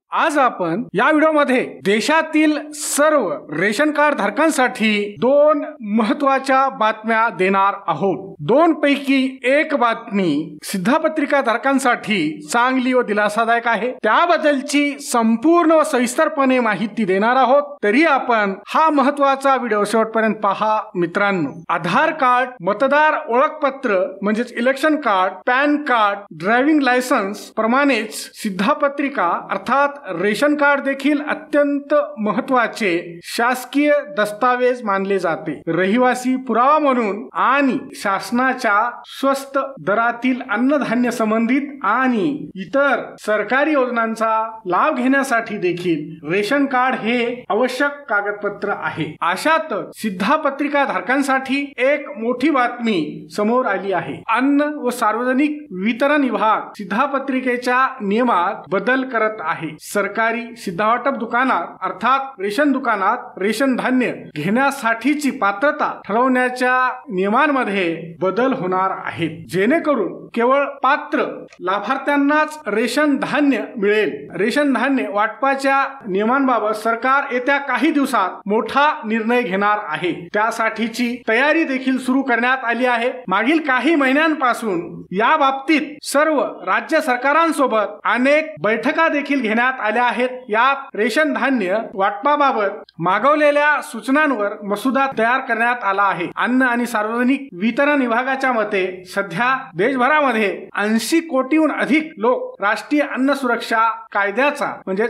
आज आपण या व्हिडिओमध्ये देशातील सर्व रेशन कार्ड धारकांसाठी दोन महत्त्वाच्या बातम्या देणार आहोत। दोन पैकी एक बातमी सिद्धापत्रिका धारकांसाठी चांगली व दिलासादायक आहे। त्याबद्दलची संपूर्ण व सविस्तरपणे माहिती देणार आहोत। तरी आपण हा महत्त्वाचा व्हिडिओ शेवटपर्यंत पहा मित्रांनो। आधार कार्ड, मतदार ओळखपत्र म्हणजेच election card, PAN card, driving licence प्रमाणेच सिद्धापत्रिका अर्थात रेशन कार्ड देखील अत्यंत महत्त्वाचे शासकीय दस्तावेज मानले जाते। रहिवासी पुरावा म्हणून आणि शासनाच्या स्वस्त दरातील अन्नधान्य संबंधित आणि इतर सरकारी योजनांचा लाभ घेण्यासाठी देखील रेशन कार्ड हे आवश्यक कागदपत्र आहे। अशात सिद्धापत्रिका धारकांसाठी एक मोठी बातमी समोर आली आहे। अन्न व सार्वजनिक वितरण विभाग सिद्धापत्रिकेच्या नियमात बदल करत आहे। सरकारी सिद्धावाटप दुकानात अर्थात रेशन दुकानात रेशन धान्य घेण्यासाठीची पात्रता ठरवण्याच्या नियमांमध्ये बदल होणार आहेत, जेणेकरून केवळ पात्र लाभार्थ्यांनाच रेशन धान्य मिळेल। रेशन धान्य वाटपाच्या नियमांबाबत सरकार येत्या काही दिवसात मोठा निर्णय घेणार आहे। त्यासाठीची तयारी देखील सुरू करण्यात आली आहे। मागील काही महिन्यांपासून या बाबतीत सर्व राज्य सरकारांसोबत अनेक बैठका देखील घेण्यात आल्या आहेत। यात रेशन धान्य वाटपाबाबत मागवलेल्या सूचनांवर मसुदा तयार करण्यात आला आहे। अन्न आणि सार्वजनिक वितरण विभागाच्या मते सध्या देशभरामध्ये 80 कोटीहून अधिक लोक राष्ट्रीय अन्न सुरक्षा कायद्याचा म्हणजे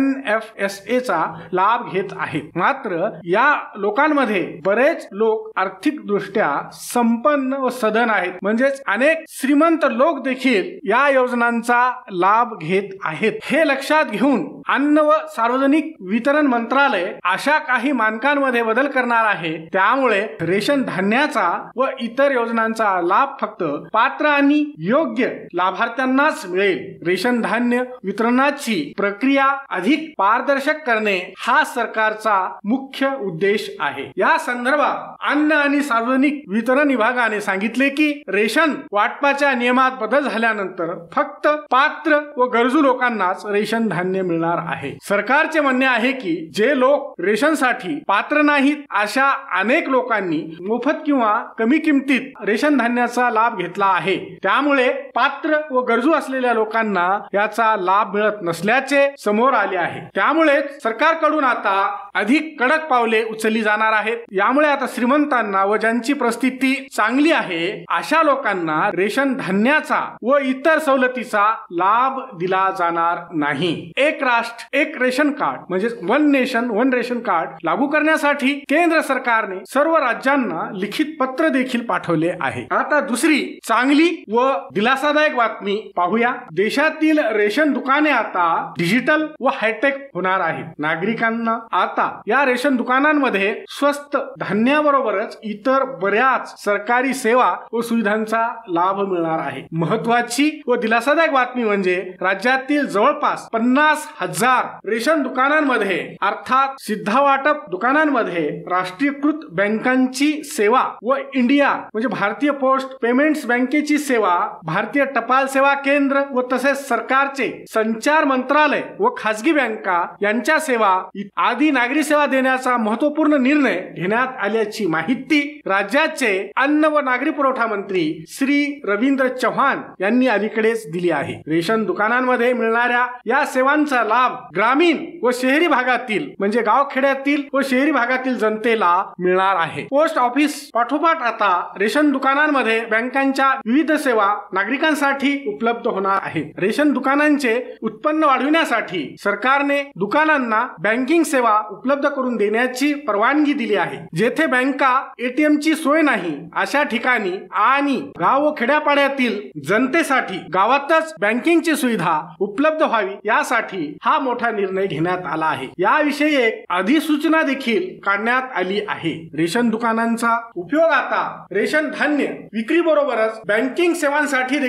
NFSA चा लाभ घेत आहेत। मात्र या लोकांमध्ये बरेच लोक आर्थिक दृष्ट्या संपन्न व सधन आहेत, म्हणजेच अनेक श्रीमंत लोक देखील या योजनांचा लाभ घेत आहेत। हे लक्षात घेऊन अन्न व सार्वजनिक वितरण मंत्रालय अशा काही मानकांमध्ये बदल करणार आहे। त्यामुळे रेशन धान्याचा व इतर योजनांचा लाभ फक्त पात्र आणि योग्य लाभार्थ्यांनाच मिळेल। रेशन धान्य वितरणाची प्रक्रिया अधिक पारदर्शक करणे हा सरकारचा मुख्य उद्देश आहे। या संदर्भात अन्न आणि सार्वजनिक वितरण विभागाने सांगितले की रेशन वाटपाच्या नियमात बदल झाल्यानंतर फक्त पात्र व गरजू लोकांनाच रेशन धान्य मिळणार आहे। सरकारचे म्हणणे आहे की जे लोक रेशनसाठी पात्र नाहीत अशा अनेक लोकांनी मोफत किंवा कमी किमतीत रेशन धान्याचा लाभ घेतला आहे। त्यामुळे पात्र व गरजू असलेल्या लोकांना याचा लाभ मिळत नसल्याचे समोर आले आहे। त्यामुळे सरकारकडून आता अधिक कडक पावले उचलली जाणार आहेत। यामुळे आता श्रीमंतांना व ज्यांची परिस्थिती चांगली आहे अशा लोकांना रेशन धान्याचा व इतर सवलतीचा लाभ दिला जाणार नाही। एक राष्ट्र एक रेशन कार्ड म्हणजे one nation one ration card लागू करण्यासाठी केंद्र सरकारने सर्व राज्यांना लिखित पत्र देखील पाठवले आहे। आता दुसरी चांगली व दिलासादायक बातमी पाहूया। देशातील रेशन दुकाने आता डिजिटल व हायटेक होणार आहेत। नागरिकांना आता या रेशन दुकानांमध्ये स्वस्त धान्याबरोबरच इतर बऱ्याच सरकारी सेवा व सुविधांचा लाभ मिळणार आहे। महत्वाची व दिलासादायक बातमी म्हणजे राज्यातील जवळपास 50,000 रेशन दुकानांमध्ये अर्थात सिद्धावाटप दुकानांमध्ये राष्ट्रीयकृत बँकांची सेवा व इंडिया म्हणजे भारतीय पोस्ट पेमेंट्स बँकेची सेवा, भारतीय टपाल सेवा केंद्र व तसेच सरकारचे संचार मंत्रालय व खासगी बँका यांच्या सेवा आदी नागरी सेवा देण्याचा महत्त्वपूर्ण निर्णय घेण्यात आल्याची माहिती राज्याचे अन्न व नागरी पुरवठा मंत्री श्री रवींद्र चव्हाण यांनी अलीकडेच दिली आहे। रेशन दुकानांमध्ये मिळणाऱ्या या सेवांचा लाभ ग्रामीण व शहरी भागातील म्हणजे गावखेड्यातील व शहरी भागातील जनतेला मिळणार आहे। पोस्ट ऑफिस पाठोपाठ आता रेशन दुकानांमध्ये बँकांच्या विविध सेवा नागरिकांसाठी उपलब्ध होणार आहेत। रेशन दुकानांचे उत्पन्न वाढविण्यासाठी सरकारने दुकानांना बँकिंग सेवा उपलब्ध करून देण्याची परवानगी दिली आहे। जेथे बँका ATM ची सोय नाही अशा ठिकाणी आणि गाव व खेड्यापाड्यातील जनतेसाठी गावातच बँकिंगची सुविधा उपलब्ध व्हावी यासाठी हा मोठा निर्णय घेण्यात आला आहे। याविषयी एक अधिसूचना देखील काढण्यात आली आहे। रेशन दुकानांचा उपयोग आता रेशन धान्य विक्री बरोबरच बँकिंग सेवांसाठी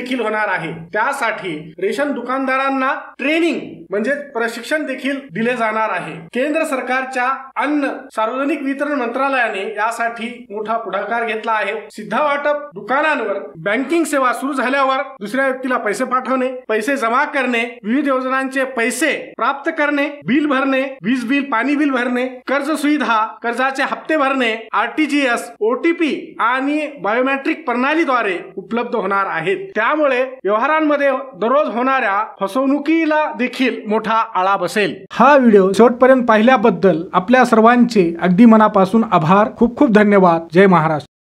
देखील होणार आहे। त्यासाठी रेशन दुकानदारांना ट्रेनिंग म्हणजे प्रशिक्षण देखील दिले जाणार आहे। केंद्र सरकारच्या अन्न सार्वजनिक वितरण मंत्रालयाने यासाठी मोठा पुढाकार घेतला आहे। सिद्धा वाटप दुकानांवर बँकिंग सेवा सुरू झाल्यावर दुसऱ्या व्यक्तीला पैसे पाठवणे, पैसे जमा करणे, विविध योजनांचे पैसे प्राप्त करणे, बिल भरणे, वीज बिल, पाणी बिल भरणे, कर्ज सुविधा, कर्जाचे हप्ते भरणे, RTGS, OTP आणि बायोमेट्रिक प्रणालीद्वारे उपलब्ध होणार आहेत। त्यामुळे व्यवहारांमध्ये दररोज होणाऱ्या फसवणुकीला देखील मोठा आळा बसेल। हा व्हिडिओ शेवटपर्यंत पाहिल्याबद्दल आपल्या सर्वांचे अगदी मनापासून आभार। खूप खूप धन्यवाद। जय महाराष्ट्र।